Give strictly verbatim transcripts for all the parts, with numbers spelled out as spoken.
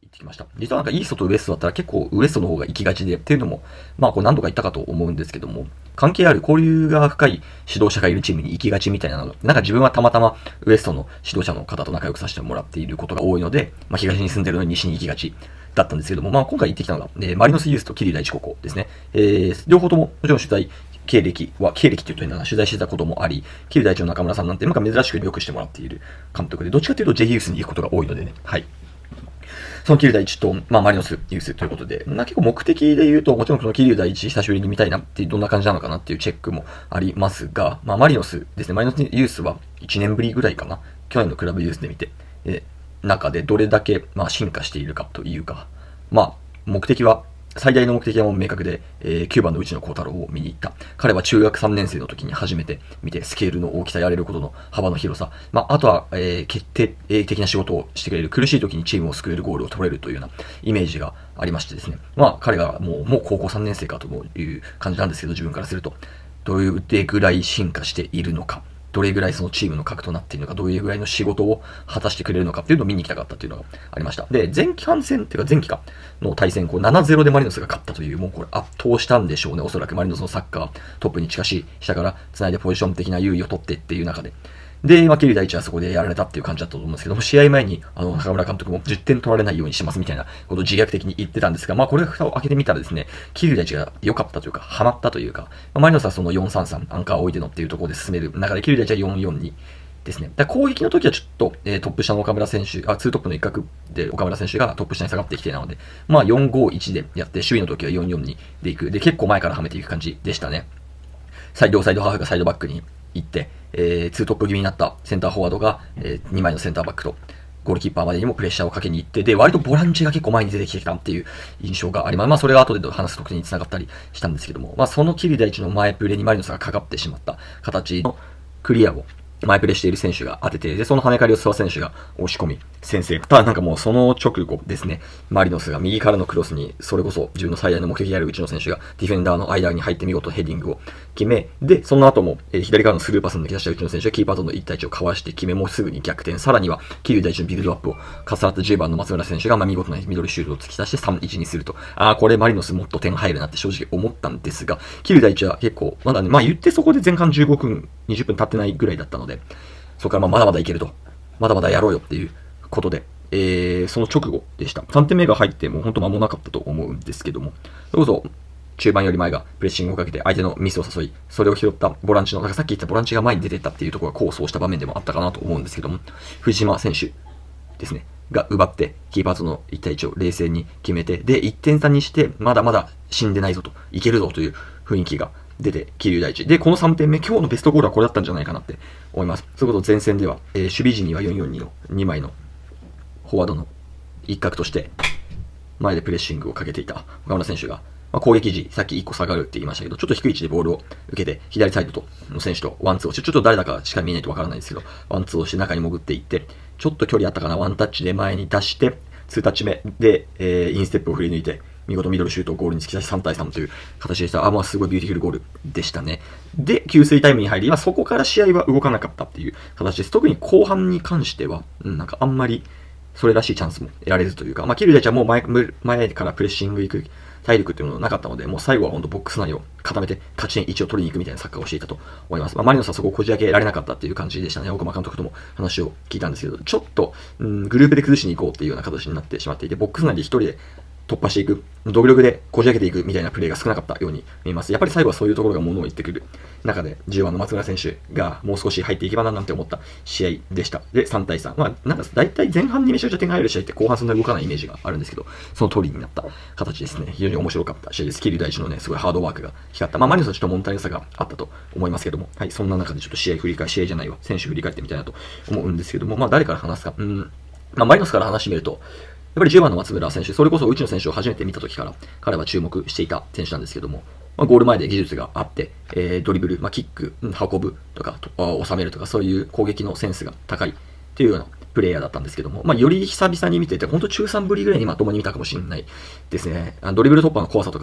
ってきました。実はなんかイーストとウエストだったら結構ウエストの方が行きがちで、っていうのも、まあこう何度か言ったかと思うんですけども、関係ある交流が深い指導者がいるチームに行きがちみたいなのが、なんか自分はたまたまウエストの指導者の方と仲良くさせてもらっていることが多いので、まあ東に住んでるのに西に行きがちだったんですけども、まあ今回行ってきたのが、えー、マリノスユースと桐生第一高校ですね。えー、両方とももちろん取材、経歴は、経歴って言うと変だな、取材してたこともあり、桐生第一の中村さんなんて、なんか珍しく良くしてもらっている監督で、どっちかというと J ユースに行くことが多いのでね、はい。その桐生第一と、まあ、マリノスユースということで、まあ、結構目的で言うと、もちろんその桐生第一久しぶりに見たいなっていう、どんな感じなのかなっていうチェックもありますが、まあ、マリノスですね、マリノスユースはいちねんぶりぐらいかな、去年のクラブユースで見て、え中でどれだけ、まあ、進化しているかというか、まあ、目的は、最大の目的はもう明確で、えー、きゅうばんの内野幸太郎を見に行った。彼は中学さんねん生の時に初めて見て、スケールの大きさやれることの幅の広さ、まあ、あとは、えー、決定的な仕事をしてくれる、苦しい時にチームを救えるゴールを取れるというようなイメージがありましてですね。まあ、彼がもう、もう高校さんねん生かという感じなんですけど、自分からすると、どれぐらい進化しているのか。どれぐらいそのチームの核となっているのか、どういうぐらいの仕事を果たしてくれるのかっていうのを見に行きたかったっていうのがありました。で、前期半戦っていうか前期かの対戦、こうななたいゼロでマリノスが勝ったという、もうこれ圧倒したんでしょうね。おそらくマリノスのサッカートップに近しい、下から繋いでポジション的な優位を取ってっていう中で。で、まあ、桐生第一はそこでやられたっていう感じだったと思うんですけども、試合前に、あの、中村監督もじゅってん取られないようにしますみたいなことを自虐的に言ってたんですが、まあ、これ蓋を開けてみたらですね、桐生第一が良かったというか、ハマったというか、まあ、マリノスはそのよんさんさん、アンカーを置いてのっていうところで進める中で、桐生第一はよんよんにですね。だ攻撃の時はちょっと、えー、トップ下の岡村選手、あ、ツートップの一角で岡村選手がトップ下に下がってきてなので、まあ、よんごいちでやって、守備の時はよんよんにでいく。で、結構前からはめていく感じでしたね。サイドサイドハーフがサイドバックに行って、えー、ツートップ気味になったセンターフォワードが、えー、にまいのセンターバックと、ゴールキーパーまでにもプレッシャーをかけに行って、で、割とボランチが結構前に出てきてきたっていう印象があります。まあ、それが後で話す得点につながったりしたんですけども、まあ、その桐生第一の前プレーにマリノスがかかってしまった形のクリアを、前プレーしている選手が当てて、で、その跳ね返りを諏訪選手が押し込み、先制。ただなんかもうその直後ですね、マリノスが右からのクロスに、それこそ自分の最大の目的であるうちの選手がディフェンダーの間に入って見事ヘディングを決め、で、その後も、えー、左からのスルーパスに抜け出したうちの選手がキーパーとの一対一をかわして決め、もうすぐに逆転。さらには、桐生第一のビルドアップを重なったじゅうばんの松村選手が、まあ、見事なミドルシュートを突き出してさんたいいちにすると。ああ、これマリノスもっと点入るなって正直思ったんですが、桐生第一は結構、まだね、まあ言ってそこで前半じゅうごふん、にじゅっぷん経ってないぐらいだったので、そこからまあまだまだいけると。まだまだやろうよっていうことで、えー、その直後でした。さんてんめが入ってもうほんと間もなかったと思うんですけども、それこそ中盤より前がプレッシングをかけて相手のミスを誘い、それを拾ったボランチの、さっき言ったボランチが前に出てったっていうところが功を奏した場面でもあったかなと思うんですけども、藤島選手ですね、が奪って、キーパーとのいちたいいちを冷静に決めて、で、いってん差にして、まだまだ死んでないぞと、いけるぞという雰囲気が出て、桐生第一。で、このさんてんめ、今日のベストゴールはこれだったんじゃないかなって思います。そういうこと前線では、えー、守備時にはよんよんにのにまいのフォワードの一角として、前でプレッシングをかけていた岡村選手が、まあ、攻撃時、さっきいっこ下がるって言いましたけど、ちょっと低い位置でボールを受けて、左サイドとの選手とワンツーをして、ちょっと誰だかしか見えないとわからないですけど、ワンツーをして中に潜っていって、ちょっと距離あったかな、ワンタッチで前に出して、ツータッチ目で、えー、インステップを振り抜いて、見事ミドルシュートをゴールに突き出しさんたいさんという形でした。あ、まあすごいビューティフルゴールでしたね。で、給水タイムに入り、まあそこから試合は動かなかったっていう形です。特に後半に関しては、うん、なんかあんまりそれらしいチャンスも得られずというか、まあ、桐生第一はもう前前からプレッシング行く体力っていうのがなかったので、もう最後は本当ボックス内を固めて勝ち点いちを取りに行くみたいなサッカーをしていたと思います。まあ、マリノスはそこをこじ開けられなかったっていう感じでしたね。大熊監督とも話を聞いたんですけど、ちょっと、うん、グループで崩しに行こうっていうような形になってしまっていて、ボックス内で一人で突破していく、独力でこじ開けていくみたいなプレーが少なかったように見えます。やっぱり最後はそういうところがものを言ってくる中で、じゅうばんの松村選手がもう少し入っていけばななんて思った試合でした。で、さんたいさん。まあ、なんか大体前半にめちゃくちゃ点が入る試合って後半そんなに動かないイメージがあるんですけど、その通りになった形ですね。非常に面白かった試合です。桐生第一のね、すごいハードワークが光った。まあ、マリノスはちょっと物足りなさがあったと思いますけども、はい、そんな中でちょっと試合振り返り、試合じゃないわ、選手振り返ってみたいなと思うんですけども、まあ、誰から話すか。うん。まあ、マリノスから話してみると、やっぱりじゅうばんの松村選手、それこそ内野選手を初めて見た時から彼は注目していた選手なんですけども、まあ、ゴール前で技術があって、えー、ドリブル、まあ、キック、運ぶとか、と収めるとか、そういう攻撃のセンスが高いというようなプレイヤーだったんですけども、まあ、より久々に見てて、本当中さんぶりぐらいにまともに見たかもしれないですね。あのドリブル突破の怖さとか、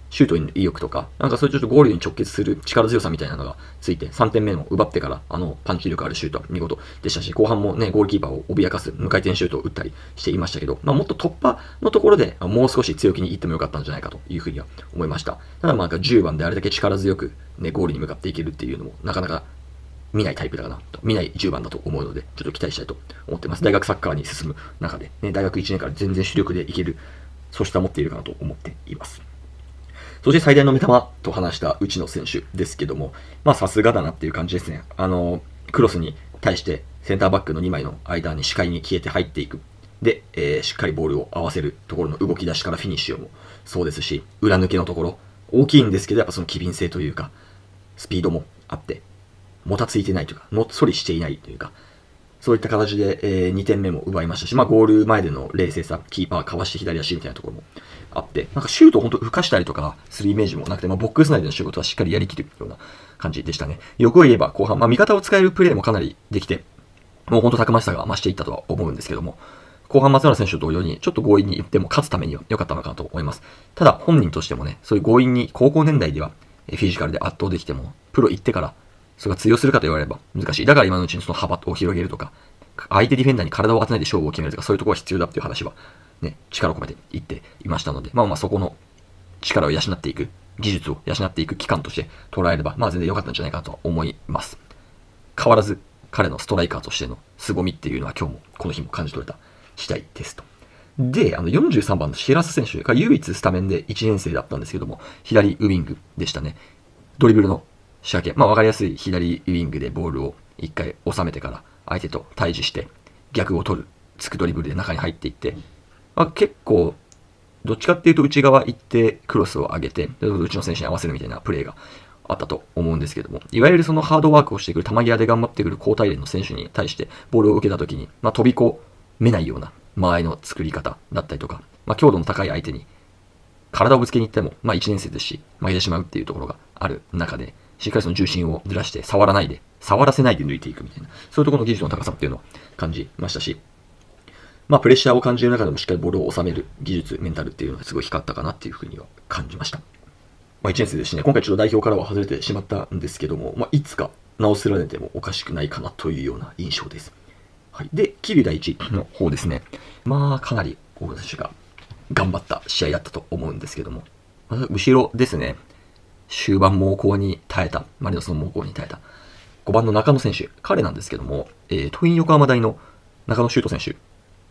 シュートへの意欲とか、なんかそういうちょっとゴールに直結する力強さみたいなのがついて、さんてんめも奪ってから、あの、パンチ力あるシュートは見事でしたし、後半もね、ゴールキーパーを脅かす無回転シュートを打ったりしていましたけど、まあ、もっと突破のところで、もう少し強気にいってもよかったんじゃないかというふうには思いました。ただまあ、じゅうばんであれだけ力強く、ね、ゴールに向かっていけるっていうのも、なかなか見ないタイプだなと、見ないじゅうばんだと思うので、ちょっと期待したいと思ってます。大学サッカーに進む中で、ね、大学いちねんから全然主力でいける、素質は持っているかなと思っています。そして最大の目玉と話した内野選手ですけども、まあさすがだなっていう感じですね。あの、クロスに対してセンターバックのにまいの間に視界に消えて入っていく。で、えー、しっかりボールを合わせるところの動き出しからフィニッシュもそうですし、裏抜けのところ、大きいんですけど、やっぱその機敏性というか、スピードもあって、もたついてないというか、のっそりしていないというか、そういった形で、えー、にてんめも奪いましたし、まあゴール前での冷静さ、キーパーかわして左足みたいなところもあって、なんかシュートを本当浮かしたりとかするイメージもなくて、まあボックス内での仕事はしっかりやりきるような感じでしたね。欲を言えば後半、まあ味方を使えるプレーもかなりできて、もう本当たくましさが増していったとは思うんですけども、後半松村選手と同様にちょっと強引に言っても勝つためには良かったのかなと思います。ただ本人としてもね、そういう強引に高校年代ではフィジカルで圧倒できても、プロ行ってからそれが通用するかと言われれば難しい。だから今のうちにその幅を広げるとか、相手ディフェンダーに体を当てないで勝負を決めるとか、そういうところが必要だっていう話は、ね、力を込めて言っていましたので、まあまあそこの力を養っていく、技術を養っていく期間として捉えれば、まあ全然良かったんじゃないかなと思います。変わらず彼のストライカーとしての凄みっていうのは今日もこの日も感じ取れた次第ですと。で、あのよんじゅうさんばんのシェラス選手が唯一スタメンでいちねん生だったんですけども、左ウィングでしたね。ドリブルの仕掛け、まあ分かりやすい左ウィングでボールを一回収めてから相手と対峙して逆を取る、つくドリブルで中に入っていって、まあ、結構どっちかっていうと内側行ってクロスを上げてうちの選手に合わせるみたいなプレーがあったと思うんですけども、いわゆるそのハードワークをしてくる球際で頑張ってくる高体連の選手に対してボールを受けた時に、まあ、飛び込めないような間合いの作り方だったりとか、まあ、強度の高い相手に体をぶつけに行っても、まあ、いちねん生ですし負けてしまうっていうところがある中で、しっかりその重心をずらして触らないで、触らせないで抜いていくみたいな、そういうところの技術の高さっていうのを感じましたし、まあプレッシャーを感じる中でもしっかりボールを収める技術、メンタルっていうのがすごい光ったかなっていうふうには感じました。まあいちねん生ですしね、今回ちょっと代表からは外れてしまったんですけども、まあいつか名を連ねてもおかしくないかなというような印象です。はい。で、桐生第一の方ですね。まあかなり大野選手が頑張った試合だったと思うんですけども、まあ、後ろですね。終盤猛攻に耐えた、マリノスの猛攻に耐えた、ごばんの中野選手、彼なんですけども、えー、トイン横浜大の中野修斗選手、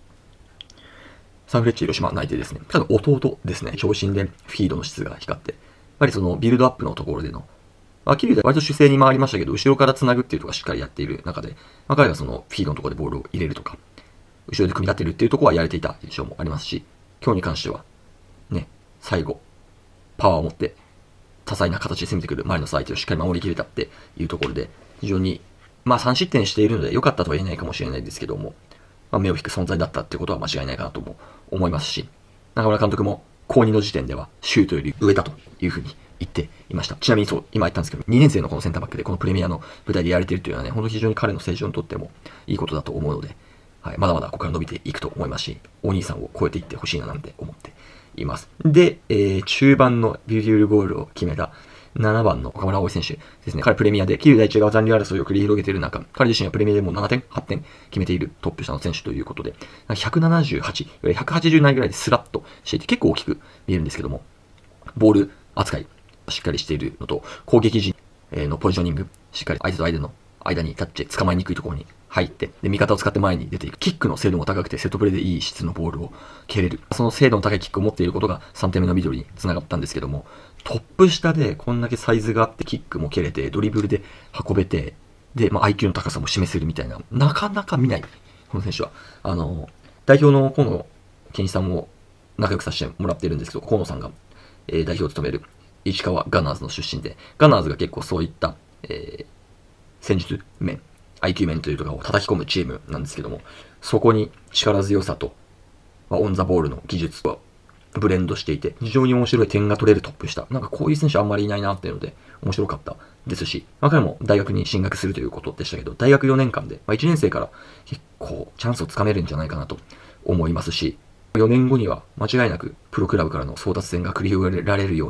サンフレッチェ広島内定ですね。多分弟ですね。長身でフィードの質が光って、やっぱりそのビルドアップのところでの、まあ、桐生で割と主勢に回りましたけど、後ろから繋ぐっていうところがしっかりやっている中で、まあ、彼がそのフィードのところでボールを入れるとか、後ろで組み立てるっていうところはやれていた印象もありますし、今日に関しては、ね、最後、パワーを持って、多彩な形で攻めてくるマリノス相手をしっかり守りきれたっていうところで、非常に、まあさん失点しているので良かったとは言えないかもしれないですけども、まあ、目を引く存在だったっていうことは間違いないかなとも思いますし、中村監督も高にの時点ではシュートより上だというふうに言っていました。ちなみにそう、今言ったんですけど、にねん生のこのセンターバックでこのプレミアの舞台でやられているというのはね、本当に非常に彼の成長にとってもいいことだと思うので、はい、まだまだここから伸びていくと思いますし、お兄さんを超えていってほしいななんて思っています。で、えー、中盤のビューティフルゴールを決めたななばんの岡村葵選手ですね。彼プレミアで、桐生第一が残留争いを繰り広げている中、彼自身はプレミアでもななてん、はってん決めているトップ下の選手ということで、ひゃくななじゅうはち、ひゃくはちじゅうないぐらいでスラッとしていて結構大きく見えるんですけども、ボール扱いしっかりしているのと、攻撃陣のポジショニング、しっかり相手と相手の間に立って捕まえにくいところに入って、で、味方を使って前に出ていく。キックの精度も高くて、セットプレーでいい質のボールを蹴れる。その精度の高いキックを持っていることがさんてんめのミドルに繋がったんですけども、トップ下でこんだけサイズがあって、キックも蹴れて、ドリブルで運べて、で、まあ、アイキュー の高さも示せるみたいな、なかなか見ない、この選手は。あの、代表の河野健一さんも仲良くさせてもらってるんですけど、河野さんが、えー、代表を務める市川ガナーズの出身で、ガナーズが結構そういった、えー、戦術面、アイキュー 面というとかを叩き込むチームなんですけども、そこに力強さと、まあ、オンザボールの技術をブレンドしていて、非常に面白い点が取れるトップ下。なんかこういう選手あんまりいないなっていうので、面白かったですし、まあ、彼も大学に進学するということでしたけど、大学よねんかんで、まあ、いちねん生から結構チャンスをつかめるんじゃないかなと思いますし、よねんごには間違いなくプロクラブからの争奪戦が繰り広げられるような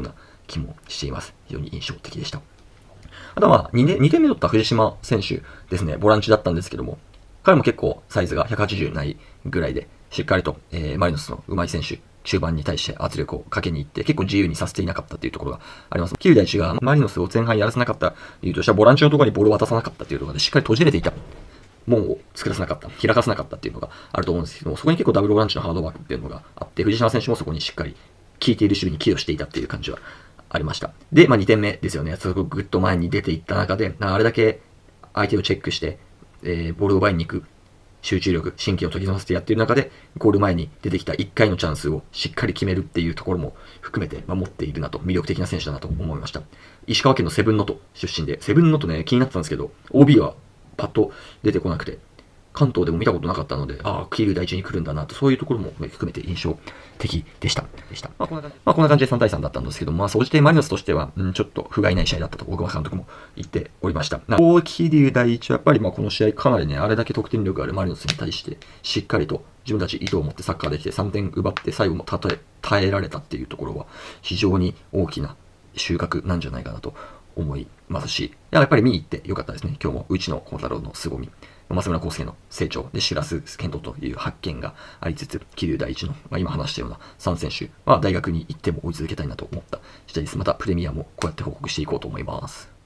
気もしています。非常に印象的でした。あとはまあ 2, でにてんめ取った藤島選手ですね、ボランチだったんですけども、彼も結構サイズがひゃくはちじゅうないぐらいで、しっかりと、えー、マリノスの上手い選手、中盤に対して圧力をかけに行って、結構自由にさせていなかったっていうところがあります。桐生大地がマリノスを前半やらせなかった理由としては、ボランチのところにボールを渡さなかったっていうところで、しっかり閉じれていた。門を作らせなかった、開かせなかったっていうのがあると思うんですけども、そこに結構ダブルボランチのハードワークっていうのがあって、藤島選手もそこにしっかり効いている守備に寄与していたっていう感じはありました。で、まあにてんめですよね。すごくぐっと前に出ていった中で、あれだけ相手をチェックして、えー、ボールを奪いに行く集中力、神経を研ぎ澄ませてやっている中で、ゴール前に出てきたいっかいのチャンスをしっかり決めるっていうところも含めて、まあ、持っているなと、魅力的な選手だなと思いました。石川県のセブンノート出身で、セブンノートね、気になってたんですけど、オービー はパッと出てこなくて、関東でも見たことなかったので、ああ、桐生第一に来るんだなと、そういうところも含めて印象的でした。でした。まあ、こんな感じ、まあ、こんな感じでさんたいさんだったんですけど、まあ、総じてマリノスとしては、うん、ちょっと不甲斐ない試合だったと、大熊監督も言っておりました。桐生第一はやっぱりまあこの試合かなりね、あれだけ得点力があるマリノスに対して、しっかりと自分たち意図を持ってサッカーできて、さんてん奪って最後もたとえ耐えられたっていうところは、非常に大きな収穫なんじゃないかなと思いますし、やっぱり見に行ってよかったですね。今日もうちの幸太郎の凄み。増村康介の成長で、シュラス健人という発見がありつつ、桐生第一の、まあ、今話したようなさん選手は大学に行っても追い続けたいなと思った次第です。またプレミアもこうやって報告していこうと思います。